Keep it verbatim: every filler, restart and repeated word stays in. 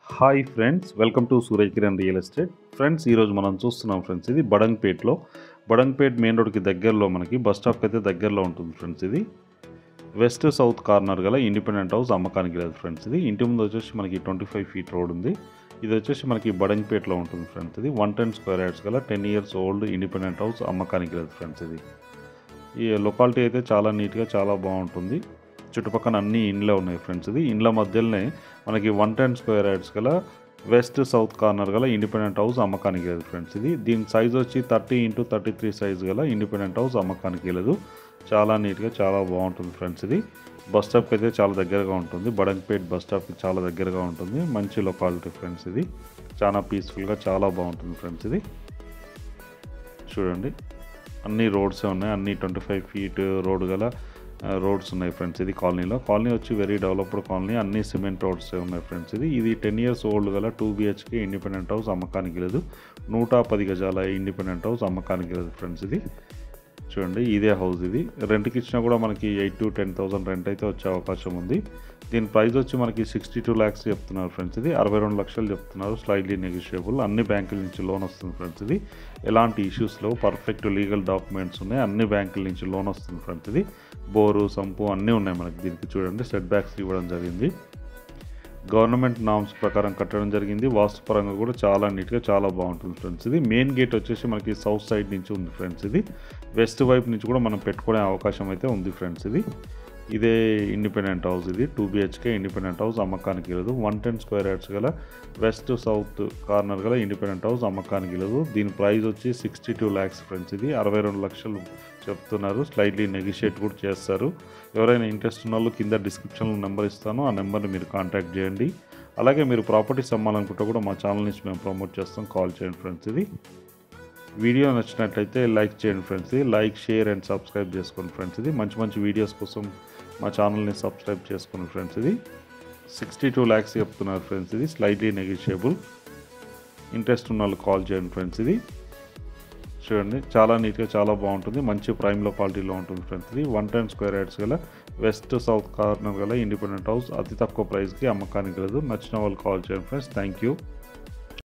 Hi friends, welcome to Suraj Kiran real estate. Friends, ఈరోజు మనం చూస్తున్నాం ఫ్రెండ్స్, ఇది బడంగ్పేట్లో బడంగ్పేట్ మెయిన్ రోడ్కి దగ్గరలో మనకి బస్ స్టాప్కి అయితే దగ్గరలో ఉంటుంది ఫ్రెండ్స్. ఇది వెస్ట్ సౌత్ కార్నర్ గల ఇండిపెండెంట్ హౌస్ అమ్మకానికి లేదు ఫ్రెండ్స్. ఇది ఇంటి ముందు వచ్చేసి మనకి ట్వంటీ ఫైవ్ ఫీట్ రోడ్ ఉంది. ఇది వచ్చేసి మనకి బడంగ్పేట్లో ఉంటుంది ఫ్రెండ్స్. ఇది వన్ టెన్ స్క్వేర్ యార్డ్స్ గల ten years old independent house అమ్మకానికి లేదు ఫ్రెండ్స్. ఇది ఈ లొకాలిటీ అయితే చాలా నీట్గా చాలా బాగుంటుంది. చుట్టుపక్కల అన్ని ఇండ్లే ఉన్నాయి ఫ్రెండ్స్. ఇది ఇండ్ల మధ్యలోనే మనకి వన్ టెన్ స్క్వేర్ యార్డ్స్ గల వెస్ట్ సౌత్ కార్నర్ గల ఇండిపెండెంట్ హౌస్ అమ్మకానికి లేదు ఫ్రెండ్స్. ఇది దీని సైజ్ వచ్చి thirty into thirty three size గల ఇండిపెండెంట్ హౌస్ అమ్మకానికి లేదు. చాలా నీట్గా చాలా బాగుంటుంది ఫ్రెండ్స్. ఇది బస్ స్టాప్కి అయితే చాలా దగ్గరగా ఉంటుంది. బడంగ్పేట్ బస్ స్టాప్కి చాలా దగ్గరగా ఉంటుంది. మంచి లొకాలిటీ ఫ్రెండ్స్. ఇది చాలా పీస్ఫుల్గా చాలా బాగుంటుంది ఫ్రెండ్స్. ఇది చూడండి, అన్ని రోడ్సే ఉన్నాయి. అన్ని ట్వంటీ ఫైవ్ ఫీట్ రోడ్ గల రోడ్స్ ఉన్నాయి ఫ్రెండ్స్. ఇది కాలనీలో కాలనీ వచ్చి వెరీ డెవలప్డ్ కాలనీ. అన్ని సిమెంట్ రోడ్స్ ఉన్నాయి ఫ్రెండ్స్. ఇది ఇది టెన్ ఇయర్స్ ఓల్డ్ గల టూ బిహెచ్కే ఇండిపెండెంట్ హౌస్ అమ్మకానికి లేదు. నూట పది గజాల ఇండిపెండెంట్ హౌస్ అమ్మకానికి లేదు ఫ్రెండ్స్. ఇది చూడండి, ఇదే హౌస్. ఇది రెంట్కి ఇచ్చినా కూడా మనకి eight to ten thousand rent అయితే వచ్చే అవకాశం ఉంది. దీని ప్రైస్ వచ్చి మనకి సిక్స్టీ టూ ల్యాక్స్ చెప్తున్నారు ఫ్రెండ్స్. ఇది అరవై రెండు లక్షలు చెప్తున్నారు. Slightly negotiable. అన్ని బ్యాంకుల నుంచి లోన్ వస్తుంది ఫ్రెండ్స్. ఇది ఎలాంటి ఇష్యూస్లో పర్ఫెక్ట్ లీగల్ డాక్యుమెంట్స్ ఉన్నాయి. అన్ని బ్యాంకుల నుంచి లోన్ వస్తుంది ఫ్రెండ్స్. ఇది బోరు సంపు అన్నీ ఉన్నాయి మనకి. దీనికి చూడండి, సెట్ బ్యాక్స్ ఇవ్వడం జరిగింది. గవర్నమెంట్ నామ్స్ ప్రకారం కట్టడం జరిగింది. వాస్తుపరంగా కూడా చాలా నీట్గా చాలా బాగుంటుంది ఫ్రెండ్స్. ఇది మెయిన్ గేట్ వచ్చేసి మనకి సౌత్ సైడ్ నుంచి ఉంది ఫ్రెండ్స్. ఇది వెస్ట్ వైపు నుంచి కూడా మనం పెట్టుకునే అవకాశం అయితే ఉంది ఫ్రెండ్స్. ఇది ఇదే ఇండిపెండెంట్ హౌస్. ఇది టూ బిహెచ్కే ఇండిపెండెంట్ హౌస్ అమ్మకానికి లేదు. వన్ టెన్ స్క్వేర్ యార్డ్స్ గల వెస్ట్ సౌత్ కార్నర్ గల ఇండిపెండెంట్ హౌస్ అమ్మకానికి లేదు. దీని ప్రైస్ వచ్చి సిక్స్టీ టూ ల్యాక్స్ ఫ్రెండ్స్. ఇది అరవై రెండు లక్షలు చెప్తున్నారు. స్లైడ్లీ నెగోషియేట్ కూడా చేస్తారు. ఎవరైనా ఇంట్రెస్ట్ ఉన్న వాళ్ళు కింద డిస్క్రిప్షన్లో నెంబర్ ఇస్తాను, ఆ నెంబర్ని మీరు కాంటాక్ట్ చేయండి. అలాగే మీరు ప్రాపర్టీస్ అమ్మాలనుకుంటే కూడా మా ఛానల్ నుంచి మేము ప్రమోట్ చేస్తాం, కాల్ చేయండి ఫ్రెండ్స్. ఇది వీడియో నచ్చినట్లయితే లైక్ చేయండి ఫ్రెండ్స్. ఇది లైక్, షేర్ అండ్ సబ్స్క్రైబ్ చేసుకోండి ఫ్రెండ్స్. ఇది మంచి మంచి వీడియోస్ కోసం మా ఛానల్ని సబ్స్క్రైబ్ చేసుకోండి ఫ్రెండ్స్. ఇది సిక్స్టీ టూ ల్యాక్స్ చెప్తున్నారు ఫ్రెండ్స్. ఇది స్లైట్లీ నెగోషియబుల్. ఇంట్రెస్ట్ ఉన్న వాళ్ళు కాల్ చేయండి ఫ్రెండ్స్. ఇది చూడండి, చాలా నీట్గా చాలా బాగుంటుంది. మంచి ప్రైమ్లో క్వాలిటీలో ఉంటుంది ఫ్రెండ్స్. ఇది వన్ టెన్ స్క్వేర్ యార్డ్స్ గల వెస్ట్ సౌత్ కార్నర్ గల ఇండిపెండెంట్ హౌస్ అతి తక్కువ ప్రైస్కి అమ్మకానికి లేదు. నచ్చిన వాళ్ళు కాల్ చేయండి ఫ్రెండ్స్. Thank you.